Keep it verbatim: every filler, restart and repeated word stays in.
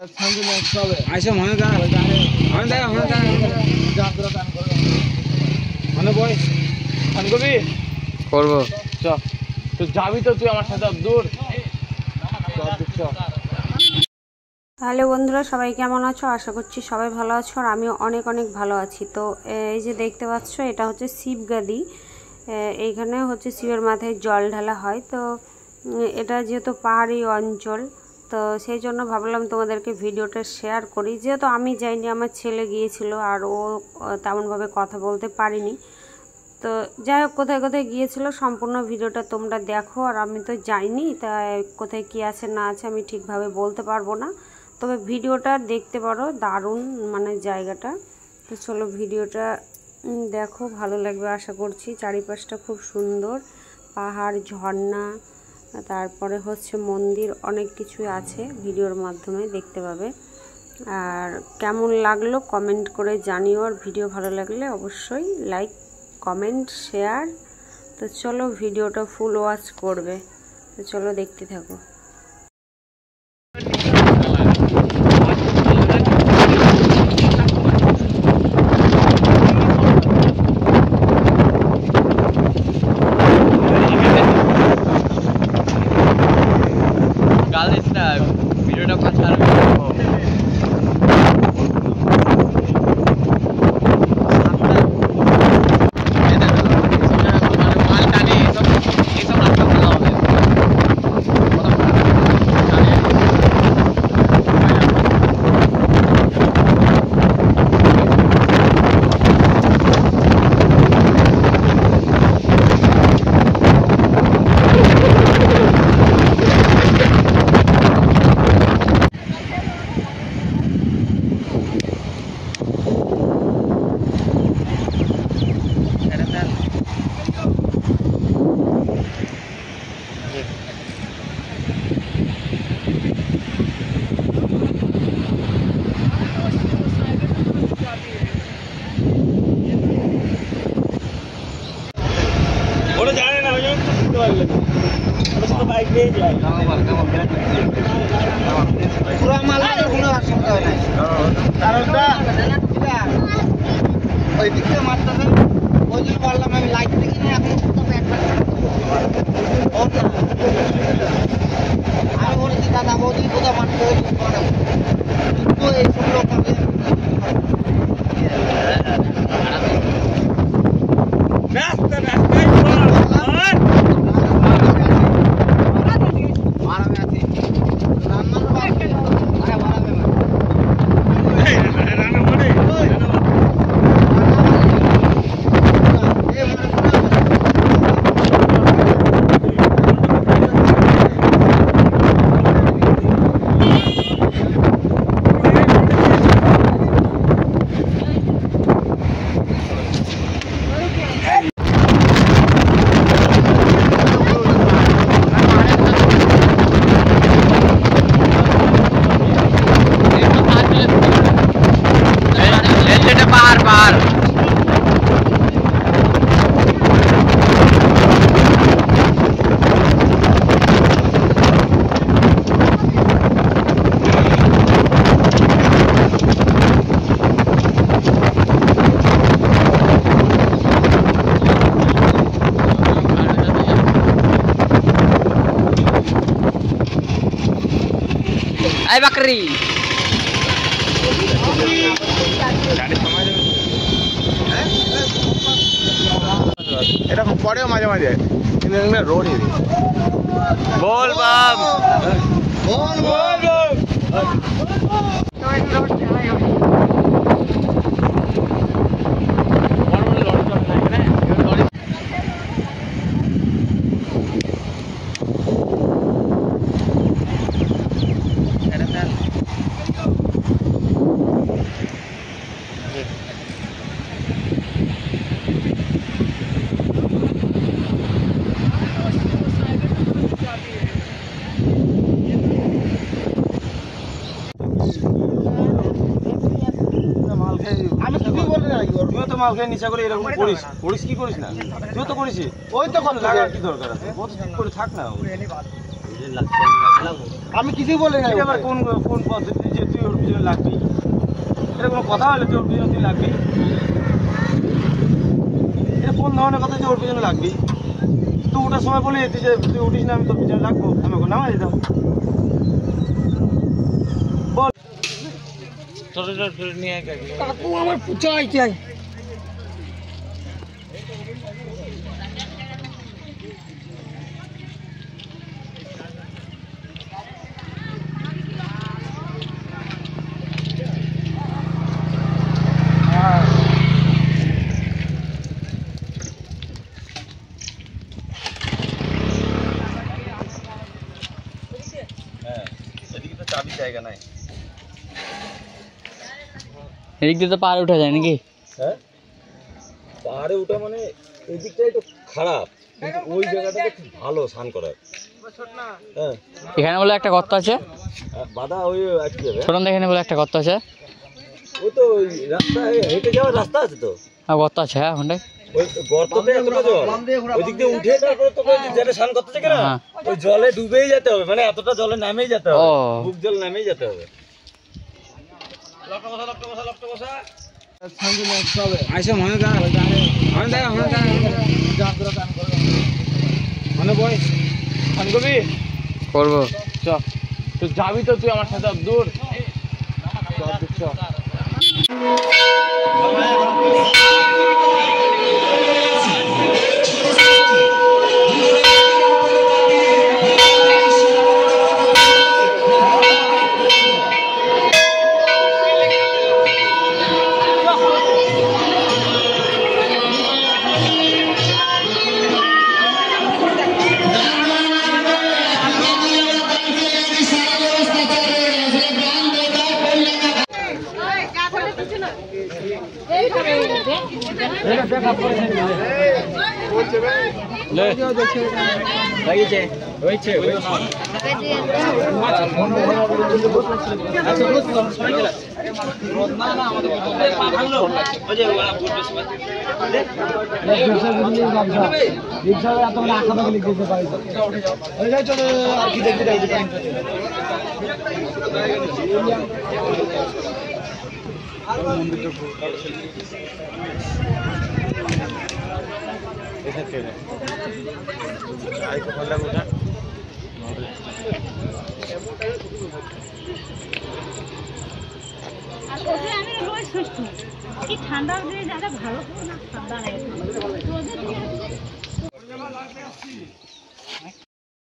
আইসো মনে দাঁড়া মনে দাঁড়া মনে দাঁড়া মনে বই ফোন করবি করবো চ তো যাবি তো তুই আমার সাথে দূর। তাহলে বন্ধুরা সবাই কেমন আছো? আশা করছি সবাই ভালো আছো আর আমিও অনেক অনেক ভালো আছি। তো এই যে দেখতে পাচ্ছ এটা হচ্ছে শিবগাদি, এইখানে হচ্ছে শিবের মাথায় জল ঢালা হয়। তো এটা যেহেতু পাহাড়ি অঞ্চল তো সেই জন্য ভাবলাম তোমাদেরকে ভিডিওটা শেয়ার করি। যেহেতু আমি যাইনি, আমার ছেলে গিয়েছিল আর ও তেমনভাবে কথা বলতে পারিনি। তো যাই হোক কোথায় কোথায় গিয়েছিল সম্পূর্ণ ভিডিওটা তোমরা দেখো। আর আমি তো যাইনি, তাই কোথায় কী আছে না আছে আমি ঠিকভাবে বলতে পারবো না, তবে ভিডিওটা দেখতে পারো, দারুণ মানে জায়গাটা। তো চলো ভিডিওটা দেখো, ভালো লাগবে আশা করছি। চারিপাশটা খুব সুন্দর, পাহাড়, ঝর্ণা, তারপরে হচ্ছে মন্দির, অনেক কিছুই আছে, ভিডিওর মাধ্যমে দেখতে পাবে। আর কেমন লাগলো কমেন্ট করে জানিও, আর ভিডিও ভালো লাগলে অবশ্যই লাইক কমেন্ট শেয়ার। তো চলো ভিডিওটা ফুল ওয়াচ করবে। তো চলো দেখতে থাকো। ভিডিওটা পাঠার বাইক নিয়ে যায় পুরো মাল কোনো অসুবিধা হয় না, কারণটা ওই দিক থেকে মারতেছেন ওই জন্য বললাম আমি লাইট থেকে নিয়ে এখন আমি বলেছি দাদা বৌদি কোথাও মারতে কিন্তু এই সব লোক রাস্তা রাস্তায় ay bakri এরকম পরেও মাঝে মাঝে রোড বল বাপ বল বল আমি কি বলতে যাই তুই তো মাল খেয়ে নিচা করে এরকম করিস করিস কি করিস না তুই তো করিস ওই তো কথা কি দরকার আছে করে থাক না আমি কিছুই বলি না এবার কোন কোন পদ্ধতি যে তুই ওর পিছনে লাগবি, এটা কোনো কথা হলে তুই ওর পিছনে তুই লাগবি? এটা কোন ধরনের কথা যে ওর পিছনে লাগবি? তুই ওঠার সময় বলি তুই যে তুই উঠিস না আমি তোর পিছনে লাগবো, আমি ওকে নামাই দিতাম। বল ছোট ছোট নিয়ে কাকু আমার পুচাই চাই। জায়গা নাই, এদিক দিয়ে তো পাহাড়ে উঠা যায় নাকি? হ্যাঁ পাহাড়ে উঠা মানে এই দিকটা একটু খারাপ, কিন্তু ওই জায়গাটা খুব ভালো স্নান করার। হ্যাঁ এখানে বলে একটা গর্ত আছে, বাধা ওই আটকে যাবে। ছোটন এখানে বলে একটা গর্ত আছে, ওই তো ওই রাস্তা হেঁটে যাওয়ার রাস্তা আছে তো। হ্যাঁ গর্ত আছে, হ্যাঁ ওখানটায় ওই গর্ততে এতটা জল, ওই দিক দিয়ে উঠে তারপরে তোকে যেটা স্নান করতে থাকে না, ওই জলে ডুবেই যেতে হবে, মানে এতটা জলে নামেই যেতে হবে, বুক জল নামেই যেতে হবে। করবো চ তুই যাবি তো, তুই আমার সাথে দূর চ। ঠান্ডা ভালো ঠান্ডা